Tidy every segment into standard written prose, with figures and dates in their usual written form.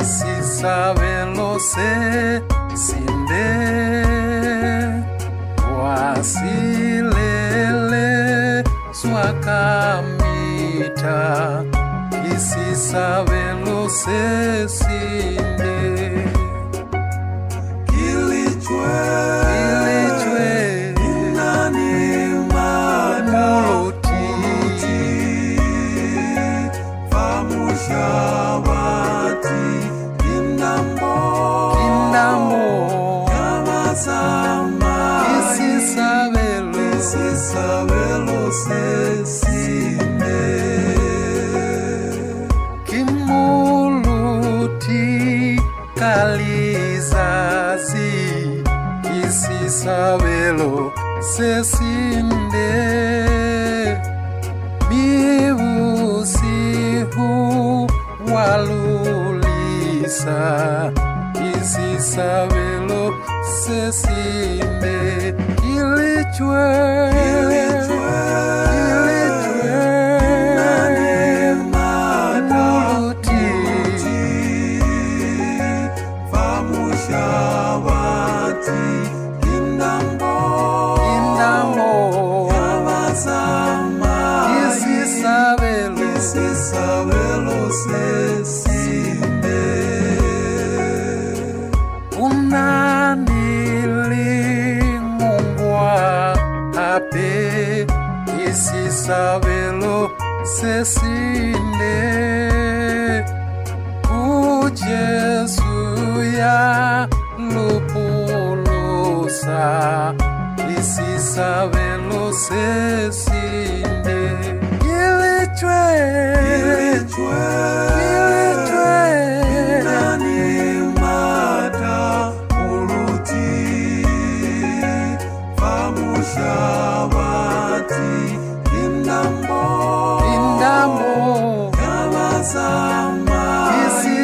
si sabelo se sinde wasilele swakamita si sabelo se sinde Licwe inani madauti famushawati indambo yamasama si sabelo se sinde kimuluti kalizazi kisi sabelo se sinde miusihu walulisa kisi sabelo se sinde Licwe famushawati indambo yamasama isi sabelo se sinde unanilingungwa ape isi sabelo se sinde Jesu ya lupulusa isi sabelo se sinde Licwe nani mada uluti famushawati indambo yamasama isi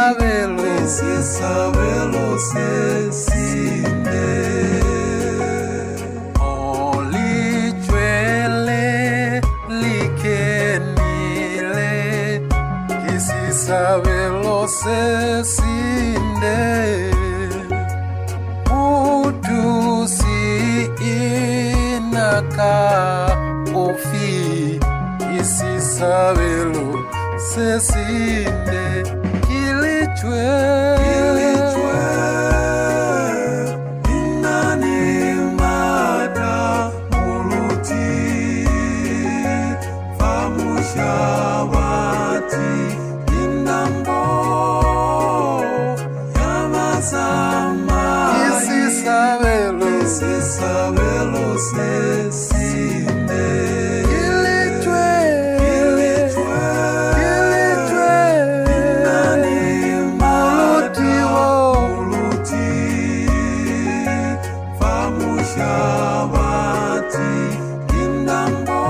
sabelo se sinde Licwe likenile kisi sabelo se sinde utusi inaka ofi kisi sabelo se sinde Licwe inani mada uluti famushawati indambo yamasama isi sabelo se sinde famushawati indambo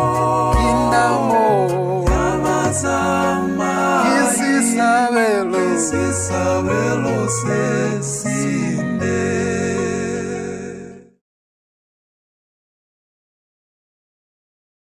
yamasama isi sabelo se sinde